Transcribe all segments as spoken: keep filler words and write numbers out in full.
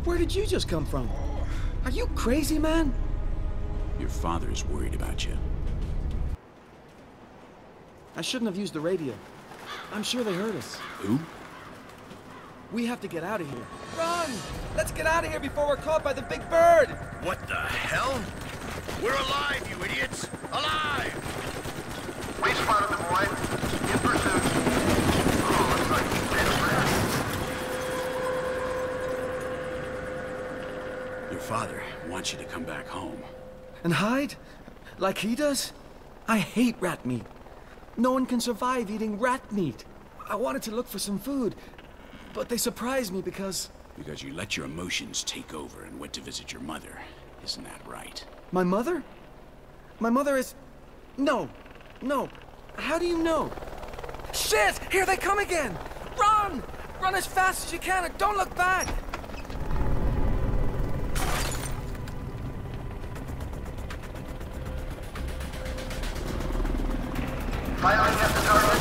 Where did you just come from? Are you crazy, man? Your father is worried about you. I shouldn't have used the radio. I'm sure they heard us. Who? We have to get out of here. Run! Let's get out of here before we're caught by the big bird! What the hell? We're alive, you idiots! Alive! We spotted the boy. In pursuit. Oh, looks like he's made a friend. Your father wants you to come back home. And hide? Like he does? I hate rat meat. No one can survive eating rat meat. I wanted to look for some food, but they surprised me because... Because you let your emotions take over and went to visit your mother. Isn't that right? My mother? My mother is... No. No. How do you know? Shit! Here they come again! Run! Run as fast as you can and don't look back! Firing at the target.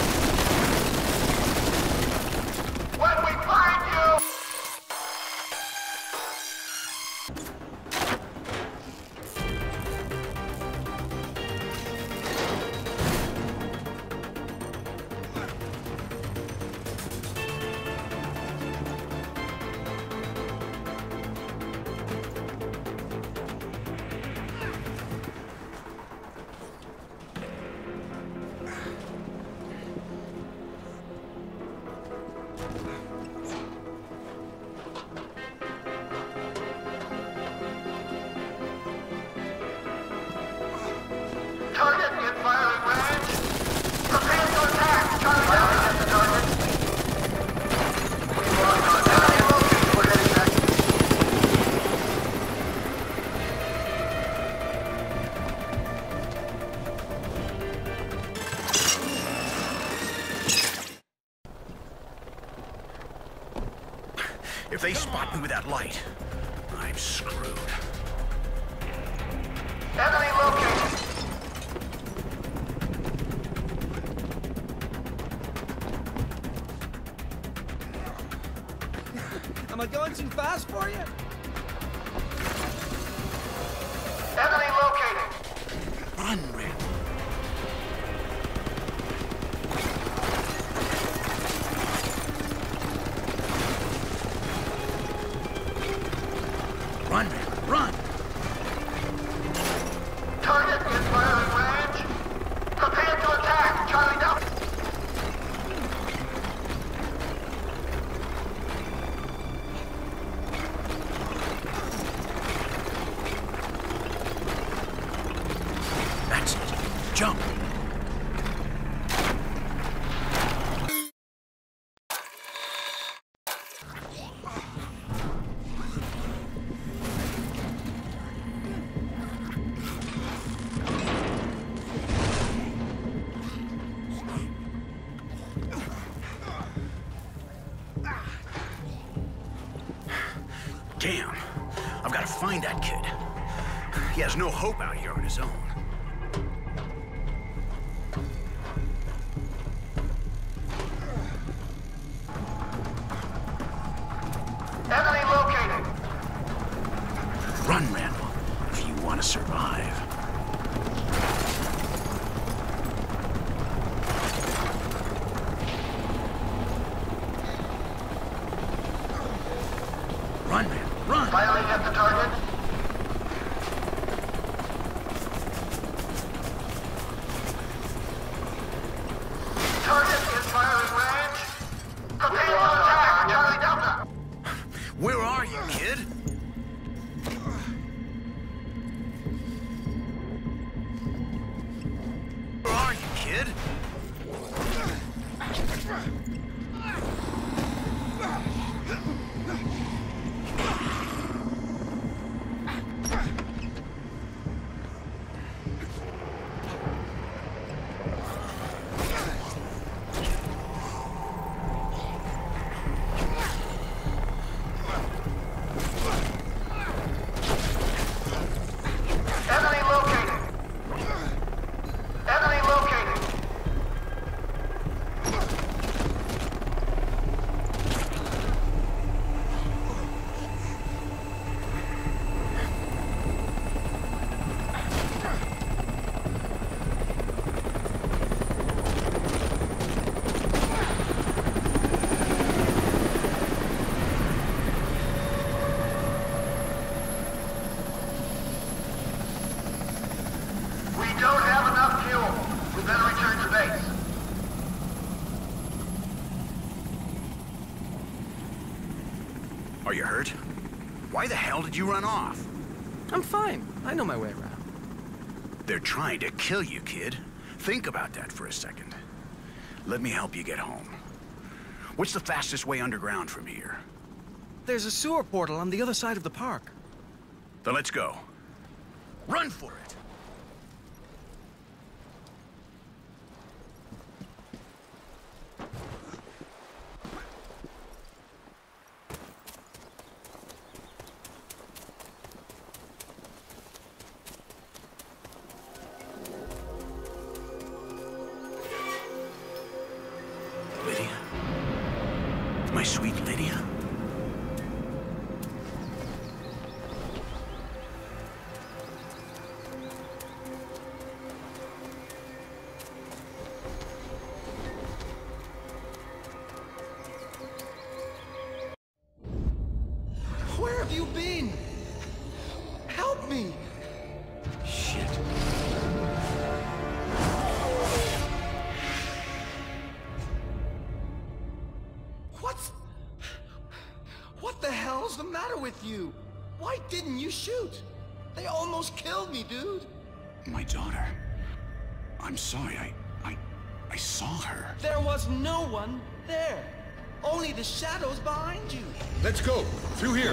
When we find you! Target in firing range. Prepare to attack. Target firing at the target. We lost our enemy location. We're heading back. If they spot me with that light, I'm screwed. Enemy located. Am I going too fast for you? Enemy located. Run, Randall. Run, Randall, run! Target in firing range. Prepare to attack. Charlie down. That's it. Jump! Damn. I've got to find that kid. He has no hope out here on his own. Enemy located. Run, Randall, if you want to survive. Run, Randall, run! Firing at the target. Target in firing range. Prepare to attack. Charlie Delta. Where are you, kid? Where are you, kid? Enemy located. Enemy located. We better return to base. Are you hurt? Why the hell did you run off? I'm fine. I know my way around. They're trying to kill you, kid. Think about that for a second. Let me help you get home. What's the fastest way underground from here? There's a sewer portal on the other side of the park. Then let's go. Run for it! Lydia? My sweet Lydia? Where have you been? Help me! Shit. What's... What the hell's the matter with you? Why didn't you shoot? They almost killed me, dude. My daughter. I'm sorry, I... I... I saw her. There was no one there. Only the shadows behind you. Let's go! Through here!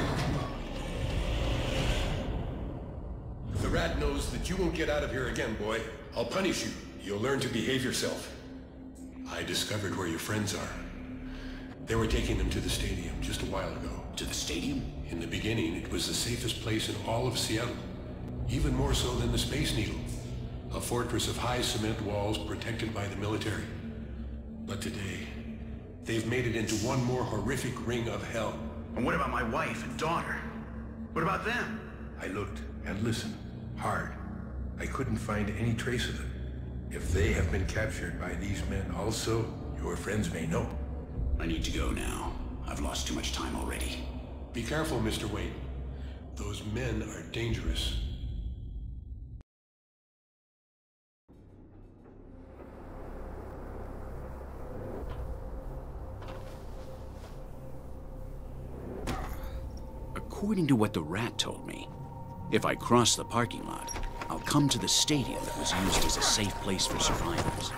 If the rat knows that you won't get out of here again, boy, I'll punish you. You'll learn to behave yourself. I discovered where your friends are. They were taking them to the stadium just a while ago. To the stadium? In the beginning, it was the safest place in all of Seattle. Even more so than the Space Needle. A fortress of high cement walls protected by the military. But today, they've made it into one more horrific ring of hell. And what about my wife and daughter? What about them? I looked and listened hard. I couldn't find any trace of them. If they have been captured by these men also, your friends may know. I need to go now. I've lost too much time already. Be careful, Mister Wayne. Those men are dangerous. According to what the rat told me, if I cross the parking lot, I'll come to the stadium that was used as a safe place for survivors.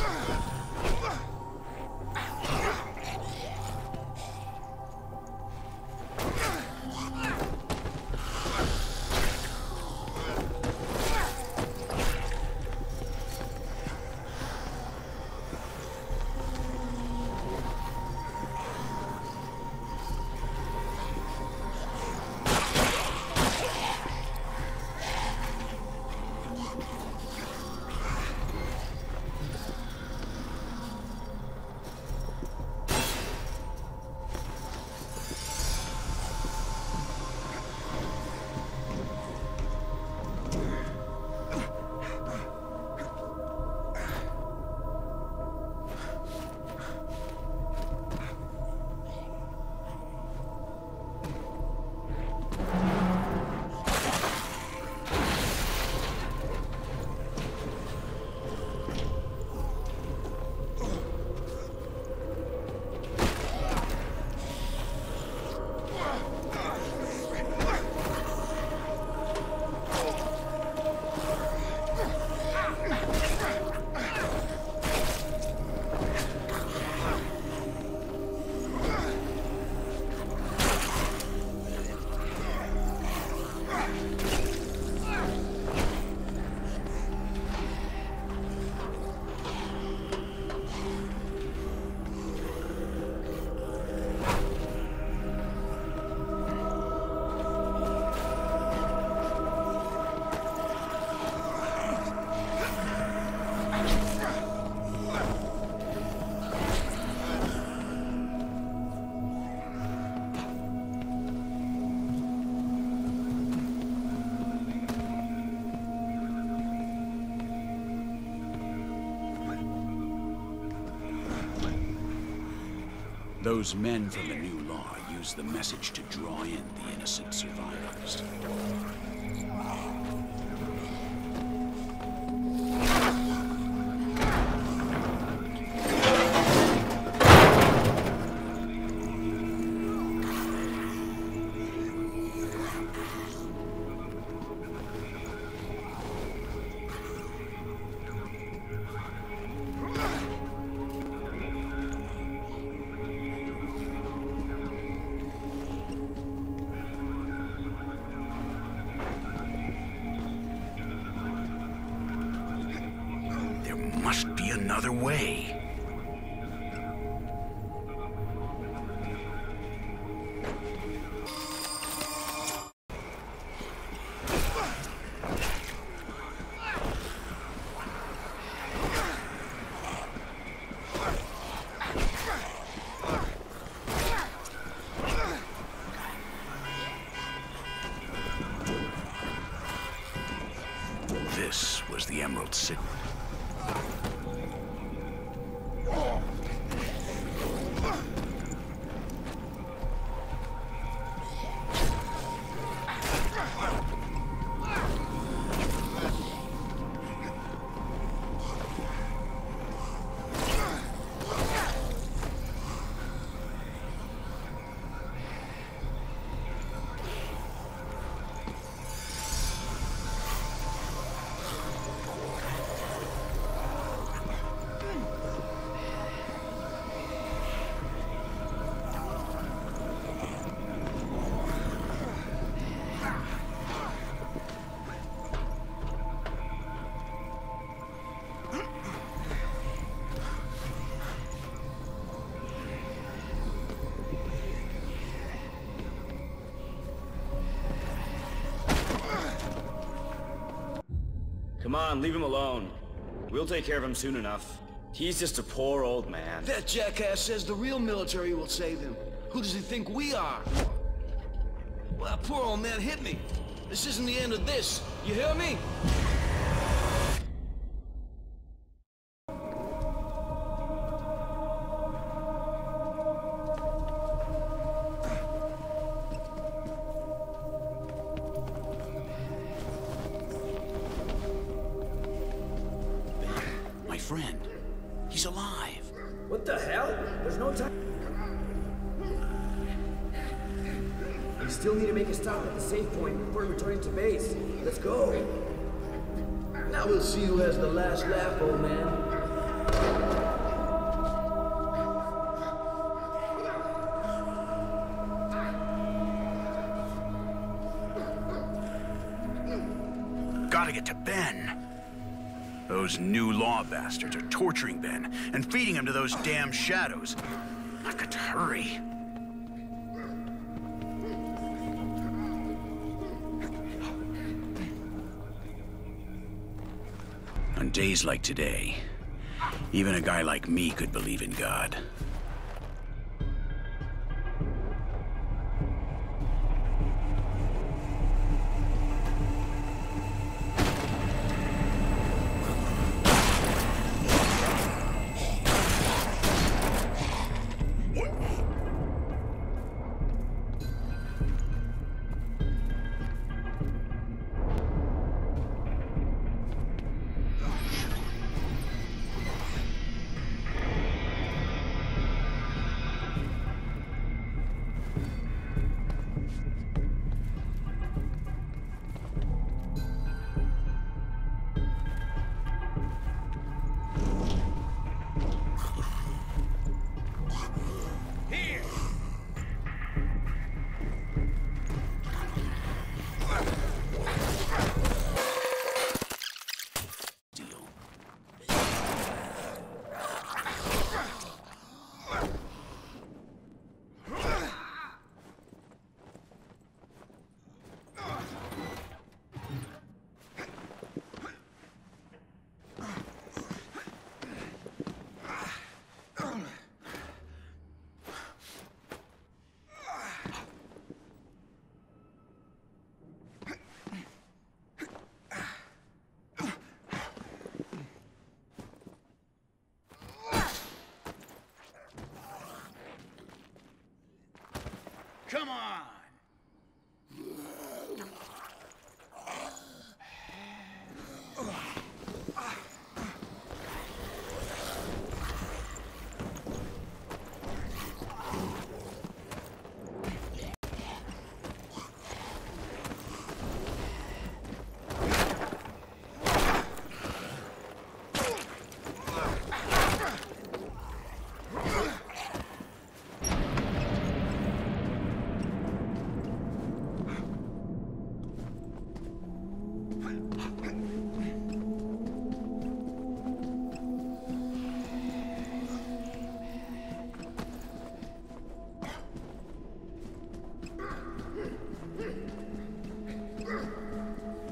Those men from the new law use the message to draw in the innocent survivors. another way. This was the Emerald City. Come on, leave him alone. We'll take care of him soon enough. He's just a poor old man. That jackass says the real military will save him. Who does he think we are? Well, that poor old man hit me. This isn't the end of this. You hear me? Friend, he's alive. What the hell? There's no time. We still need to make a stop at the safe point before returning to base. Let's go. Now we'll see who has the last laugh, old man. Gotta get to Ben. Those new law bastards are torturing Ben and feeding him to those damn shadows. I've got to hurry. On days like today, even a guy like me could believe in God. Come on!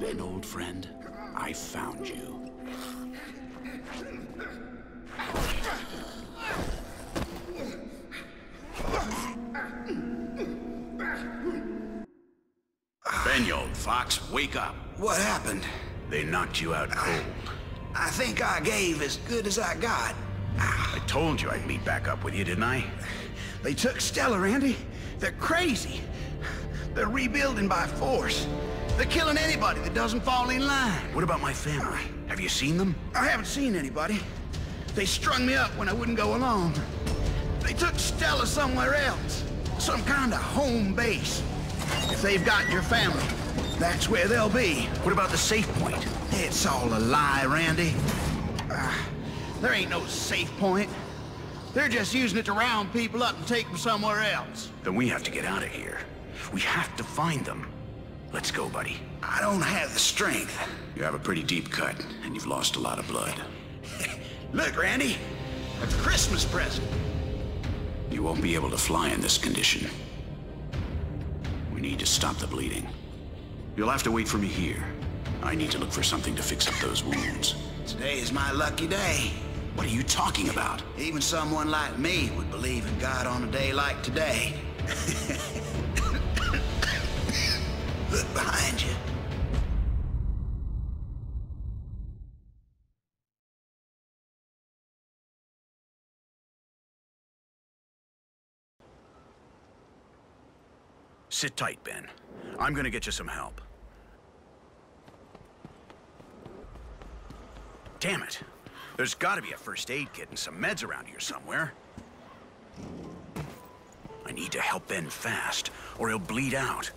in, old friend. I found you. Ben, you old fox, wake up. What happened? They knocked you out cold. I think I gave as good as I got. I told you I'd meet back up with you, didn't I? They took Stella, Randy. They're crazy. They're rebuilding by force. They're killing anybody that doesn't fall in line. What about my family? Have you seen them? I haven't seen anybody. They strung me up when I wouldn't go along. They took Stella somewhere else. Some kind of home base. If they've got your family, that's where they'll be. What about the safe point? It's all a lie, Randy. Uh, there ain't no safe point. They're just using it to round people up and take them somewhere else. Then we have to get out of here. We have to find them. Let's go, buddy. I don't have the strength. You have a pretty deep cut, and you've lost a lot of blood. Look, Randy. A Christmas present. You won't be able to fly in this condition. We need to stop the bleeding. You'll have to wait for me here. I need to look for something to fix up those wounds. Today is my lucky day. What are you talking about? Even someone like me would believe in God on a day like today. Look behind you. Sit tight, Ben. I'm gonna get you some help. Damn it. There's gotta be a first aid kit and some meds around here somewhere. I need to help Ben fast, or he'll bleed out.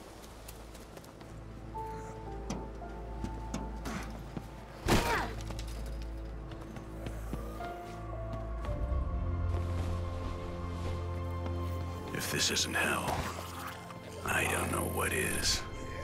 If this isn't hell, I don't know what is.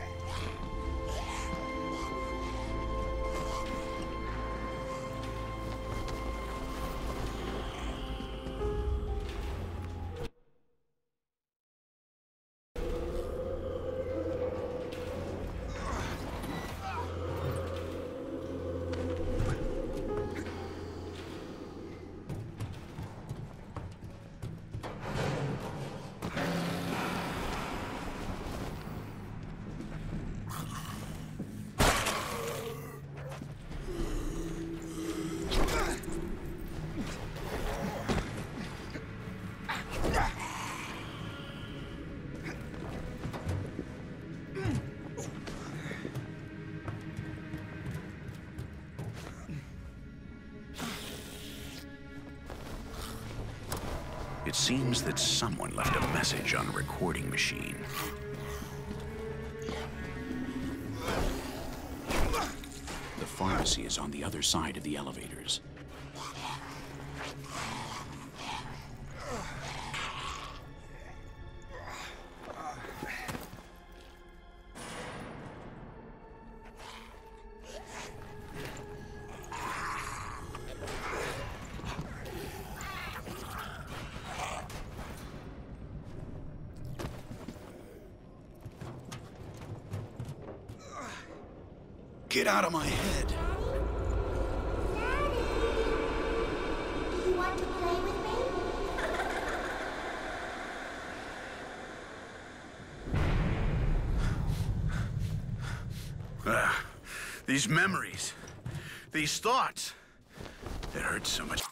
It seems that someone left a message on a recording machine. The pharmacy is on the other side of the elevators. Get out of my head. Daddy! Do you want to play with me? Ah, these memories, these thoughts, it hurts so much.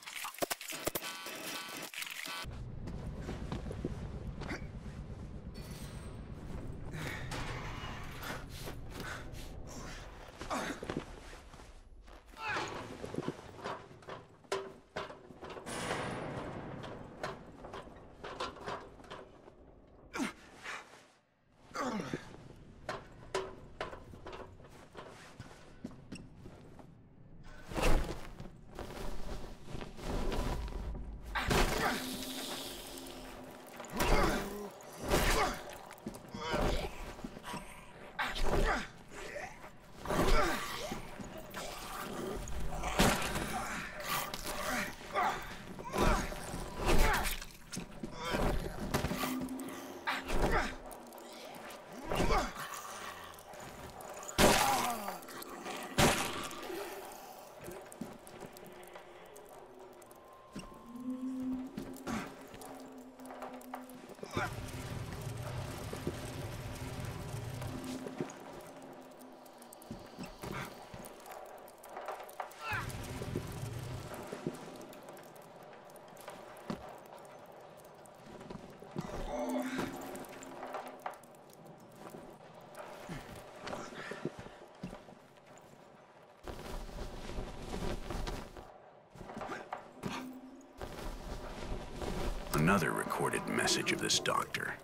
another recorded message of this doctor.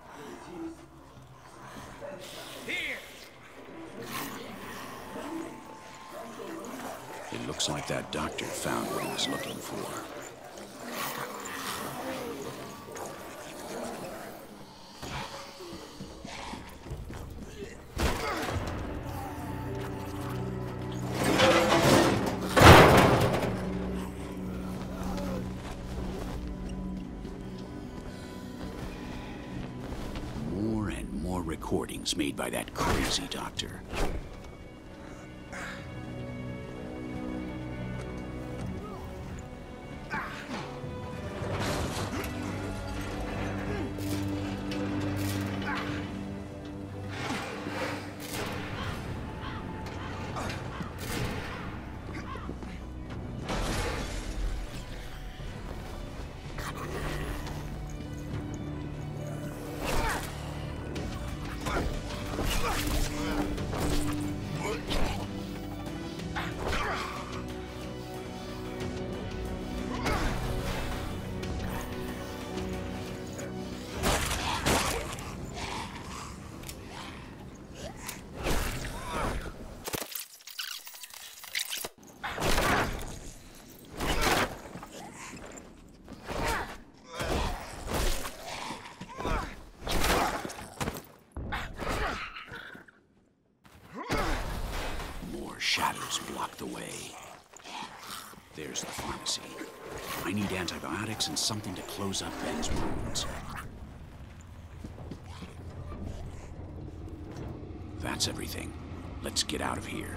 Here. It looks like that doctor found what he was looking for. Recordings made by that crazy doctor. Shadows block the way. There's the pharmacy. I need antibiotics and something to close up Ben's wounds. That's everything. Let's get out of here.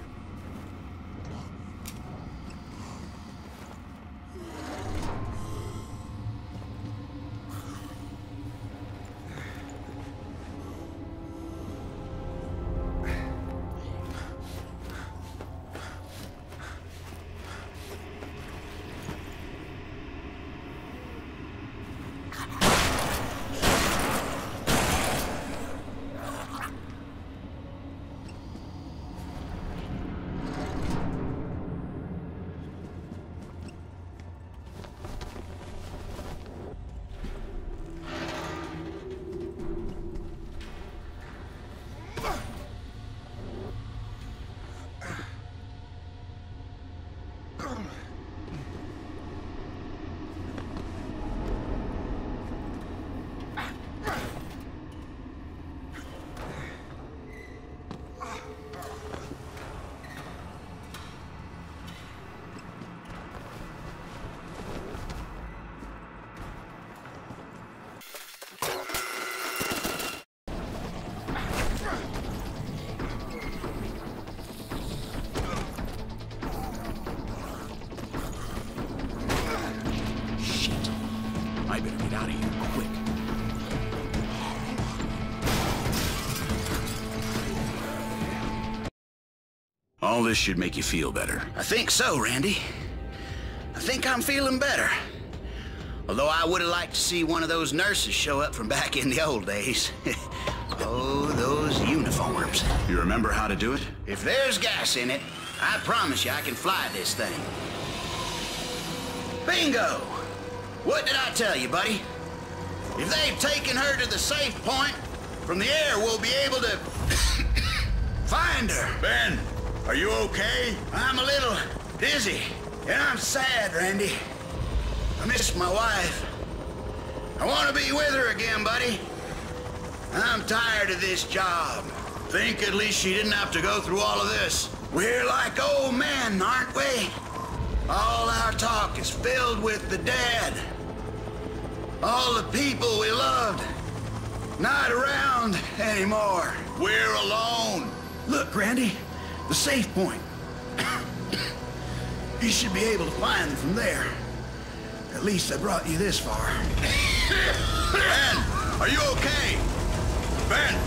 I better get out of here quick. All this should make you feel better. I think so, Randy. I think I'm feeling better. Although I would have liked to see one of those nurses show up from back in the old days. Oh, those uniforms. You remember how to do it? If there's gas in it, I promise you I can fly this thing. Bingo! What did I tell you, buddy? If they've taken her to the safe point, from the air we'll be able to find her. Ben, are you okay? I'm a little dizzy, and I'm sad, Randy. I miss my wife. I want to be with her again, buddy. I'm tired of this job. Think at least she didn't have to go through all of this. We're like old men, aren't we? All our talk is filled with the dead. All the people we loved, not around anymore. We're alone. Look, Randy, the safe point. You should be able to find them from there. At least I brought you this far. Ben, are you okay? Ben!